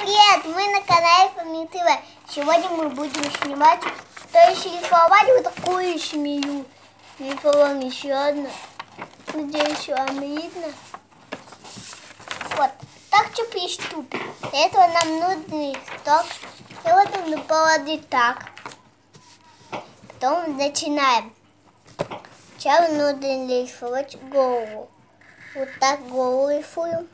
Привет! Мы на канале Фами ТВ. Сегодня мы будем снимать, то есть шлифовать вот такую змею. Шлифовал еще одну. Надеюсь, вам видно. Вот. Так что приступим. Для этого нам нужен листок. И вот он положить так. Потом начинаем. Сначала нужно рисовать голову. Вот так голову рисуем.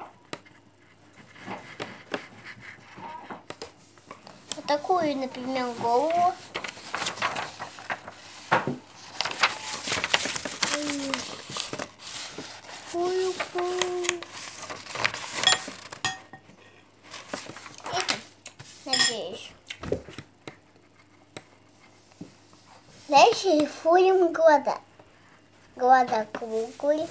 Вот такую, например, голову. Надеюсь. Дальше рисуем глаза. Глаза круглые.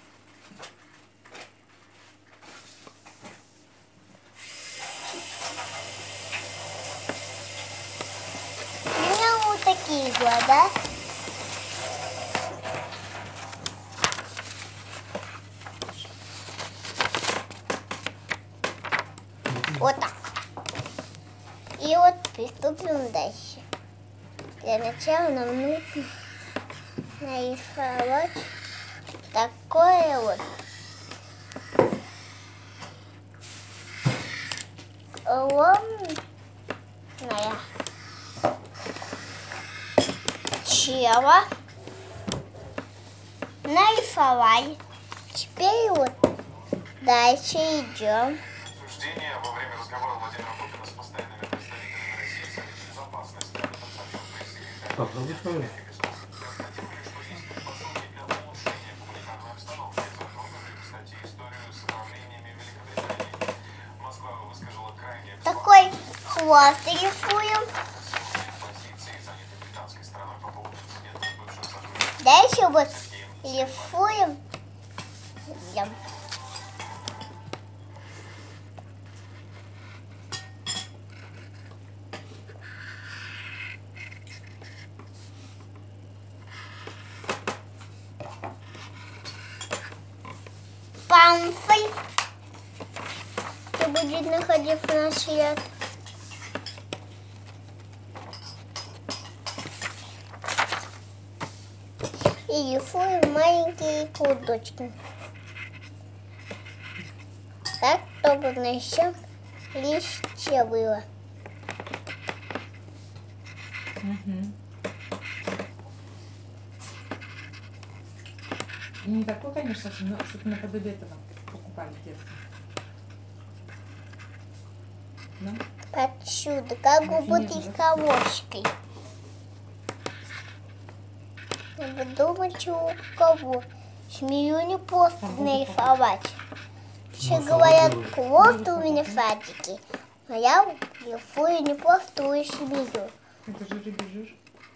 У меня вот такие глаза. Вот так. И вот приступим дальше. Для начала нам нужно нарисовать такое вот ломное тело. Нарисовали. Теперь вот дальше идем. Обсуждение во время разговора Владимира Путина с постоянными представителями России в Совете Безопасности. Об этом сообщил пресс-секретарь. Попробуй свою. Констатировали, что есть предпосылки для улучшения гуманитарной обстановки. Затронули, кстати, историю с отравлениями в Великобритании. Москва выскажила крайне Такой хвост рисуем. позиции, занятой британской стороной по поводу инцидента с бывшим сотрудником. Дальше вот рисуем. Памфой, что будет находиться на свет. И рисуем маленькие кудочки. Так, чтобы на еще листья было. Не такой, конечно, но что-то наподобие этого покупали в детстве. Ну? Отсюда, как бы бутылковочкой. Надо думать, у кого. Змею не просто нарисовать. Все говорят, просто у меня садики. Но я рисую не простую змею. Это же рыбий жир.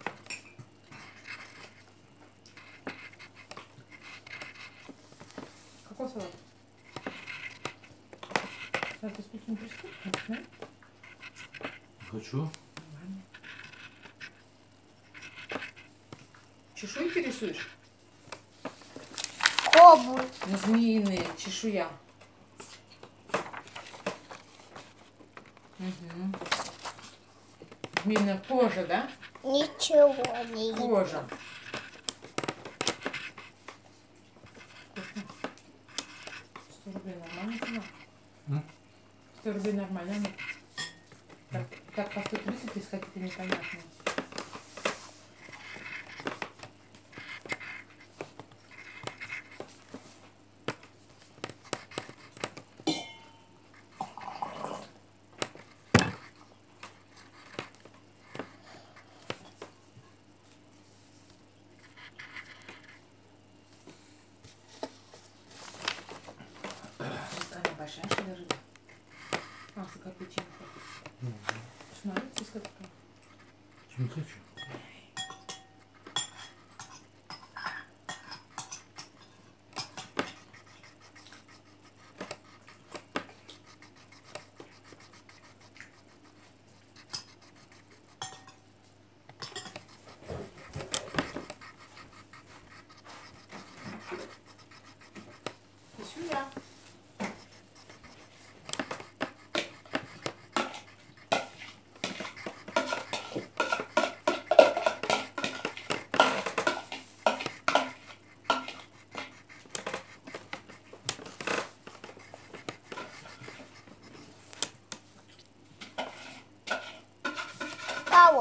Какой салат? Салат искусственный преступник, да? Хочу. Нормально. Чешуйки рисуешь? Кобу. Ну, змеиные, чешуя. Угу. Змеиная кожа, да? Ничего не видно. Кожа. 100 рублей нормально цена? 100 рублей нормально? Как по 130 искать, это непонятно. Большая, что ли, рыба? А, закопченка. Смотрите, сколько. Не хочу.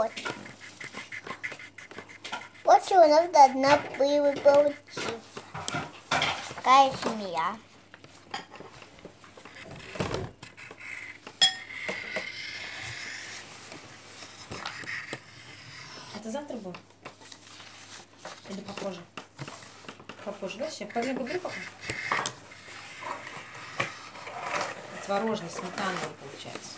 очень. Очень у нас должна получиться. Такая семья. Это завтра будет? Или попозже? Попозже, да? Сейчас пойдем буду пока. Творожный, сметановый получается.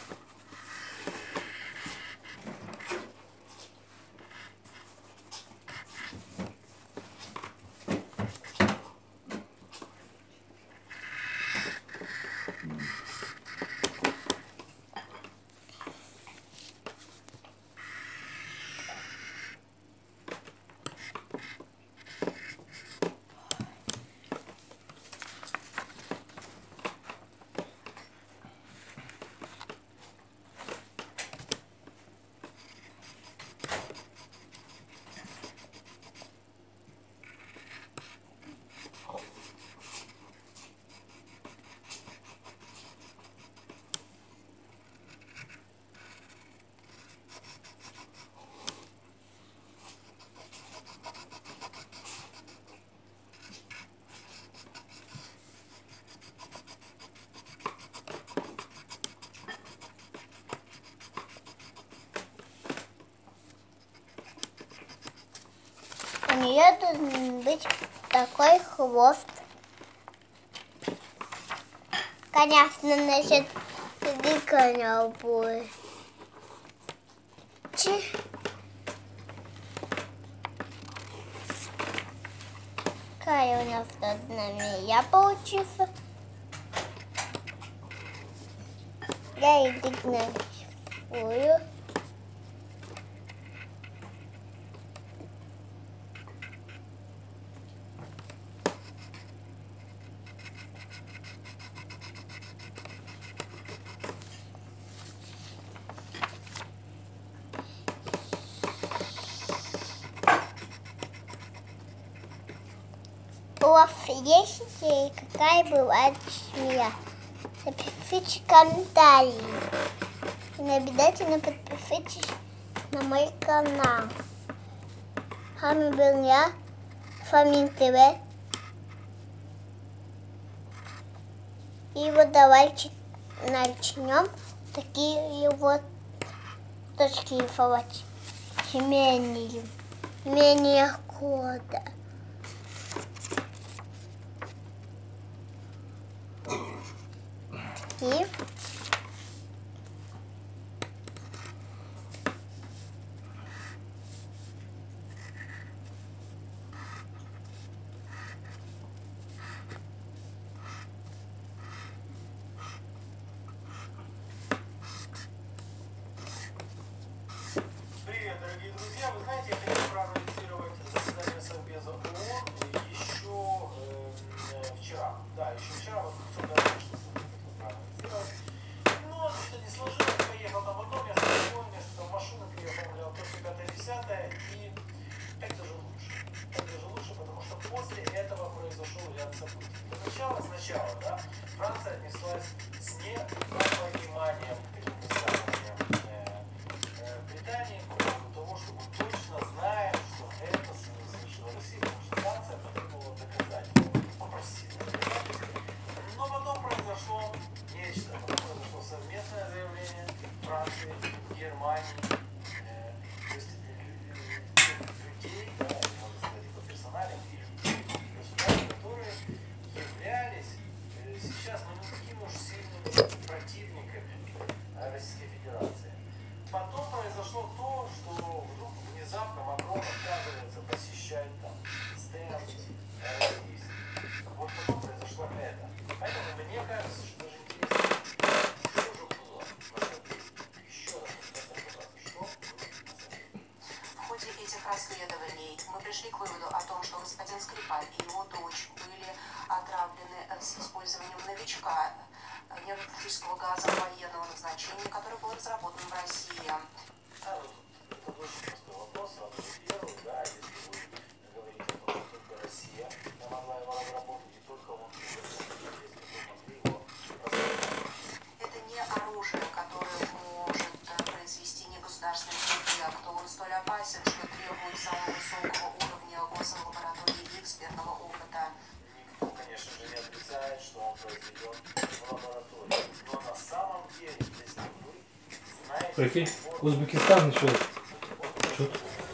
У нее должен быть такой хвост. Конечно, насчет коня будет. Какая у нас тут змея получится. Я идентифицирую. У вас есть идеи, какая бывает семья? Напишите комментарии. И обязательно подпишитесь на мой канал. С вами был я, Фомин ТВ. И вот давайте начнем такие вот точки рисовать. Менее кода. И Привет, дорогие друзья! Вы знаете, я хотел проанализировать заседание Совбеза ООН еще вчера. Да, еще вчера, вот хотел проанализировать. Но что-то не сложилось, поехал там в одно место, в другое место, в машину переоформлял, то, что 5-10, и так даже лучше. Так даже лучше, потому что после этого произошел ряд событий. Сначала, да, Франция отнеслась с непониманием к таким высказываниям Британии по поводу того, что мы точно знаем, что это совершила Россия, потому что Франция потребовала доказательств, попросила доказательств. Но потом произошло нечто, потом произошло совместное заявление Франции, Германии, то есть людей, да, можно сказать, по персоналям, и людей, государств, которые являлись сейчас не такими уж сильными противниками Российской Федерации. Потом произошло то, что вдруг внезапно Макрон отказывается посещать там стенды российские. Вот потом произошло это. Поэтому мне кажется, что даже интересно, что же было на самом деле. Еще раз разобраться, что было на самом деле. В ходе этих расследований мы пришли к выводу о том, что господин Скрипаль и его дочь были отравлены с использованием новичка, нервотического газа военного назначения, который был разработан в России. Это очень простой вопрос, сразу же первый, да, если вы говорите о том, что только Россия могла его разработать, и только он могли его разработать. Это не оружие, которое может произвести негосударственный субъект. Он теперь, если вы знаете, Прикинь, Узбекистан еще. Что?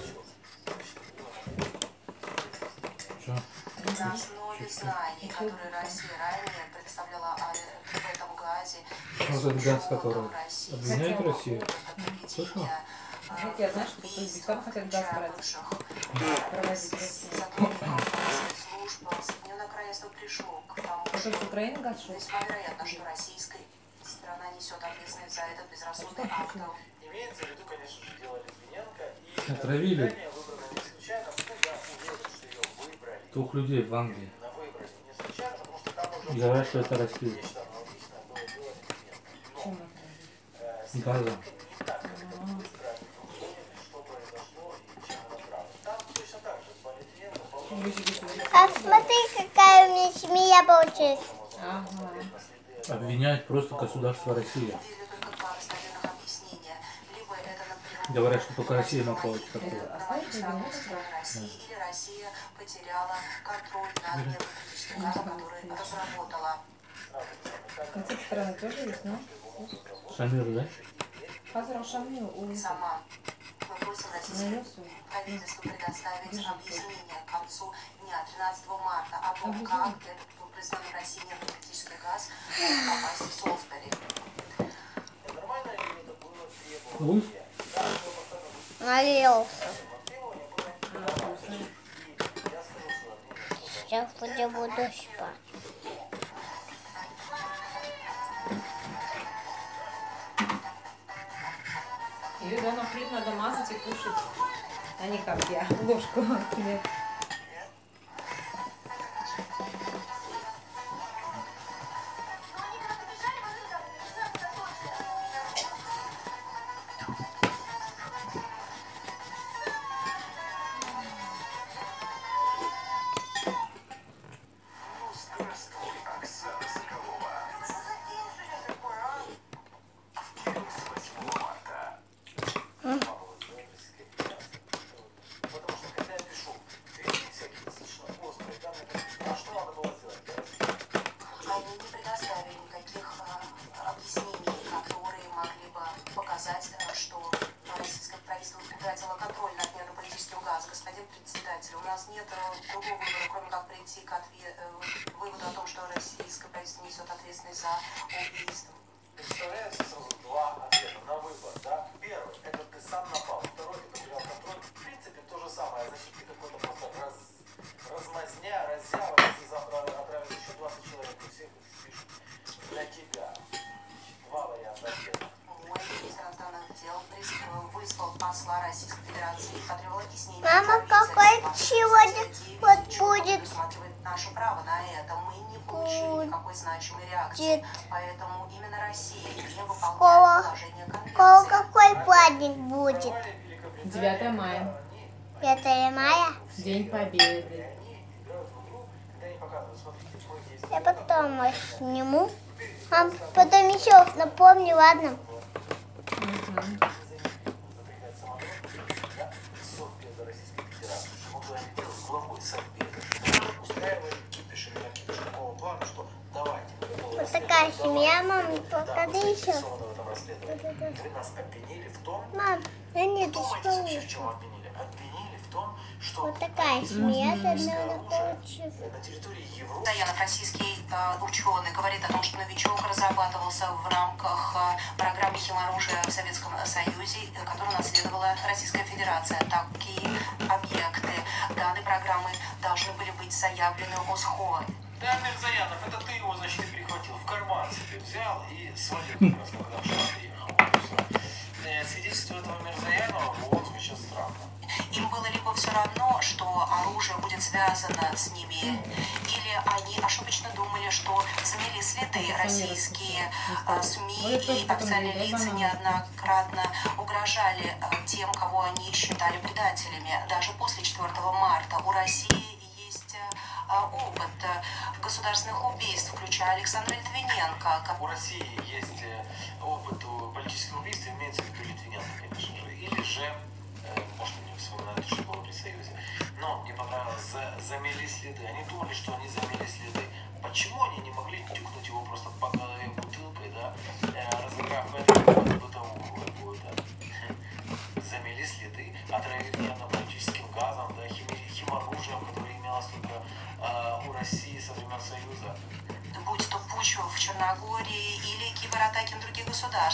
Что? На основе знаний, которые Россия ранее представляла в этом газе, Вот этот газ, который России, обвиняет Россию. Слышала? Знаете, я знаю, что Узбекистан хотят газ брать. Провозить в Россию. Соединенное Королевство пришло к тому, Это что с Украины газ шел? весьма вероятно, что российская страна несет ответственность за этот безрассудный акт. имеется в виду, конечно же, дело Литвиненко. И Отравили. Британия выбрана не случайно, ну, я уверен, что ее выбрали. 2 людей в Англии. Именно выбрали не случайно, потому что там уже Говорят, что это Россия. нечто аналогичное было дело Литвиненко. Чем Но это? Газом. не так, как это быстро они поняли, что произошло и чем это правда. Там точно так же по Литвиненко, по А смотри, какая у меня семья получилась. Ага. Обвиняют просто государство Россия. Видели только два достоверных объяснения. Либо это, например, Говорят, что только Россия могла получить такое. России, или Россия потеряла контроль над энергетическим газом, который разработала. На тех стороны тоже есть, но? Шамир, да? Хазар Шамил у Сама. Мы просим российское Нанесу. правительство предоставить объяснение к концу дня 13 марта о том, как этот произведенный в России энергетический газ мог попасть в Солсбери. нормально ли это было Ульф? требование? Налился. Требование было я скажу свое мнение, что Сейчас я буду спать. Ее дома хлеб надо мазать и кушать. А не как я, ложку хлеб. потому что когда я пишу вещи всякие достаточно острые, там а что надо было сделать? Они не предоставили никаких объяснений, которые могли бы показать, что российское правительство утратило контроль над энергополитическим газом. Господин председатель, у нас нет другого выбора, кроме как прийти к выводу о том, что российское правительство несет ответственность за убийство. Представляется сразу два ответа на выбор, да? Первый, это ты сам напал. Второй, ты потерял контроль. В принципе, то же самое. Значит, ты какой-то просто размазня, раззява, если завтра отправят еще 20 человек, и всех их спишут для тебя. Два варианта ответа. Мой министр иностранных дел выслал посла Российской Федерации и потребовал объяснений. Мама, какой сегодня вот будет? Предусматривает наше право на это. Мы не получили никакой значимой реакции. Поэтому именно Россия не выполняет положение конвенции. Какой праздник будет? 9 мая. 5 мая? День Победы. Я потом сниму. Мам, потом еще напомни, ладно? Вот такая семья, мам, покажи еще. Вы нас обвинили в том, Мам, я не думаете, вообще в дочь. чем обвинили? Обвинили в том, что Вот такая семья, наверное, получится. на территории Европы Постоянно российский ученый говорит о том, что новичок разрабатывался в рамках программы химоружия в Советском Союзе, которую наследовала Российская Федерация. Такие объекты данной программы должны были быть заявлены ОСХО. Да, Мирзаянов, это ты его, значит, и прихватил, в карман себе взял и свалил как раз, когда в Штаты ехал. Вот и всё. Свидетельство этого Мирзаянова вот звучит странно. Им было либо все равно, что оружие будет связано с ними, или они ошибочно думали, что замели следы. Российские СМИ и официальные лица неоднократно угрожали тем, кого они считали предателями. Даже после 4 марта у России есть опыт государственных убийств, включая Александра Литвиненко. У России есть опыт политических убийств, имеется в виду Литвиненко, конечно же, или же, может, они вспоминают, что было при Союзе, но мне понравилось, замели следы. Они думали, что они замели следы. Почему они не могли тюкнуть его просто по голове бутылкой, да, разыграв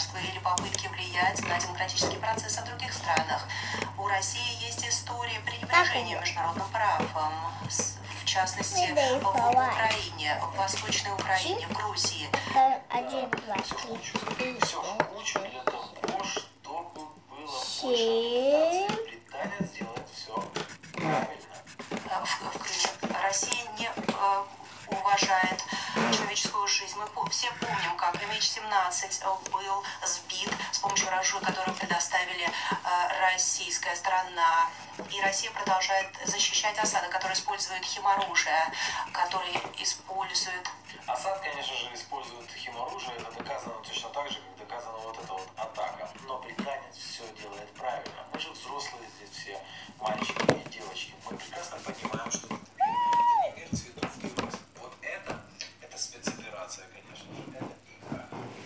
государства или попытки влиять на демократические процессы в других странах. У России есть история пренебрежения международным правом, в частности, в Украине, в Восточной Украине, в Грузии. 1, 2, 3, 4, Все в кучу для того, чтобы было больше 7. Британия сделает все правильно. В Крыме Россия не уважает человеческую жизнь. Мы все помним, как MH17 был сбит с помощью ружья, которое предоставили российская сторона. И Россия продолжает защищать Асада, который использует химоружие, который использует... Асад, конечно же, использует химоружие, это доказано точно так же, как доказана вот эта вот атака. Но британец все делает правильно. Мы же взрослые здесь все, мальчики и девочки. Мы прекрасно понимаем, что это не мир цветов и роз. Вот это спецоперация, конечно же, это игра.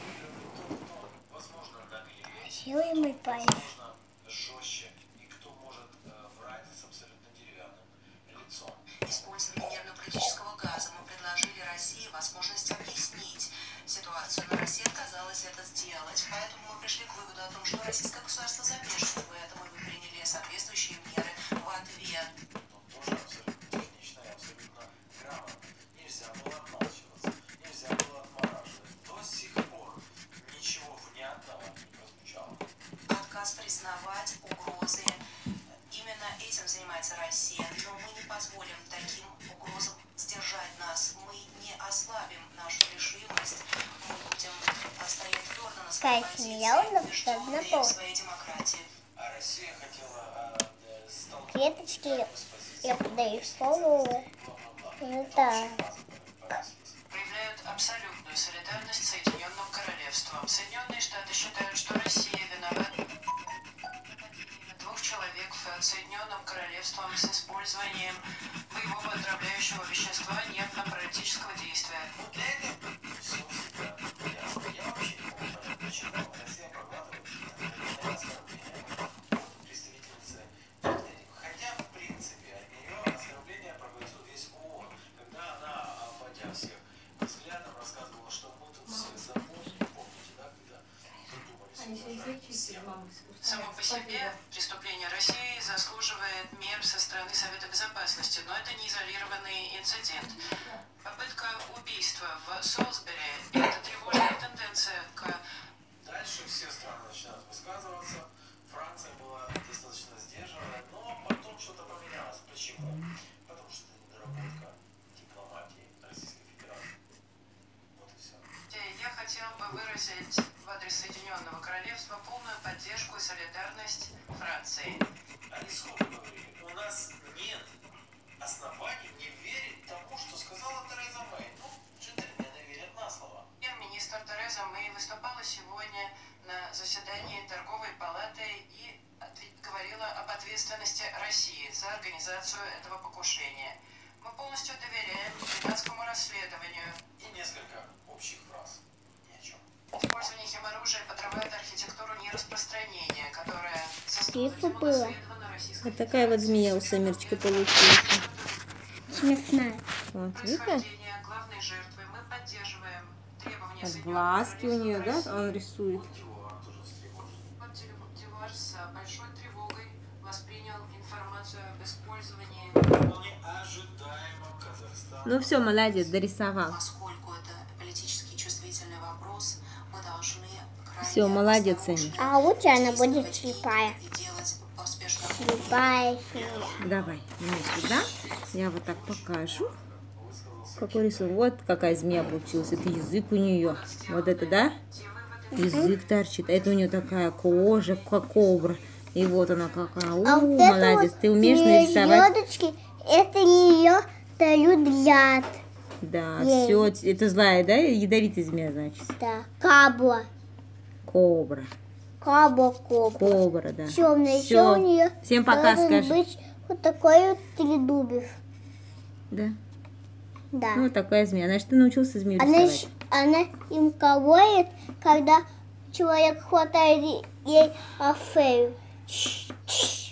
Возможно, наглее, Силой мой палец. возможно, жестче, и кто может врать с абсолютно деревянным лицом. Использование нервно-паралитического газа. Мы предложили России возможность объяснить ситуацию, но Россия отказалась это сделать. Поэтому мы пришли к выводу о том, что российское государство замешано в этом, и мы приняли соответствующие меры в ответ. Но тоже абсолютно технично и абсолютно грамотно. Нельзя было отмалчиваться, нельзя было отмораживать. До сих пор ничего внятного не прозвучало. Отказ признавать угрозы. Именно этим занимается Россия. Но мы не позволим таким угрозам сдержать нас. Мы не ослабим нашу решимость. Мы будем стоять твердо на своей Какая позиции, семья у нас убежденные одна в своей демократии. А Россия хотела столкнуть Клеточки с позиции я подаю слово. Ну да. Проявляют абсолютную солидарность с Соединенным Королевством. Соединенные Штаты считают, что Россия виновата двух человек в Соединенном Королевством с использованием боевого отравляющего вещества нервно-паралитического действия. Ну, для этого все всегда ясно. Я вообще не могу понять, почему Россия проглатывает оскорбления представительницы Медведевой. Хотя, в принципе, от нее оскорбления проглотил весь ООН. Когда она, обводя всех взглядом, рассказывала, что мы тут все запомнили, помните, да, когда придумали всем. Само по себе преступление России заслуживает мер со стороны Совета Безопасности, но это не изолированный инцидент. Попытка убийства в Солсбери – это тревожная тенденция к... Дальше все страны начинают высказываться. Франция была достаточно сдержанная, но потом что-то поменялось. Почему? Потому что это недоработка дипломатии Российской Федерации. Вот и все. Я хотел бы выразить в адрес Соединенного Королевства полную поддержку и солидарность Франции. Они сколько говорили? У нас нет оснований не верить тому, что сказала Тереза Мэй. Ну, джентльмены верят на слово. Премьер-министр Тереза Мэй выступала сегодня на заседании торговой палаты и говорила об ответственности России за организацию этого покушения. Мы полностью доверяем британскому расследованию. И несколько общих фраз. Ни о чем. Использование химоружия подрывает архитектуру нераспространения, которая Тихо было. Вот такая вот змея у Самирчика получилась. Смешная. Вот, видно? происхождения главной жертвы. Мы поддерживаем требования Вот Соединенного глазки у нее, да, Королевства он рисует. Его тоже встревожит. России. Дивар с большой тревогой воспринял информацию об использовании, Вполне ожидаемо Казахстан. Ну все, молодец, дорисовал. поскольку это политически чувствительный вопрос, мы должны крайне Всё, молодец, осторожно А лучше она будет действовать слепая. и делать поспешно. Слепая. Давай, мне сюда. Я вот так покажу. Какой рисунок. Вот какая змея получилась. Это язык у нее. Вот это, да? Язык торчит. Это у нее такая кожа, как кобра. И вот она какая. А вот это Молодец. вот Ты умеешь нарисовать? звездочки, это ее дают яд. Да, Ей. все. Это злая, да? Ядовитая змея, значит. Да, кабла. Кобра. Кобра. Кобра, да. Темная, еще Всё. у нее Всем пока должен скажи. быть вот такой вот тридубец. Да. Да. Ну, вот такая змея. Значит, ты научился змею рисовать. Она им колоет, когда человек хватает ей афею.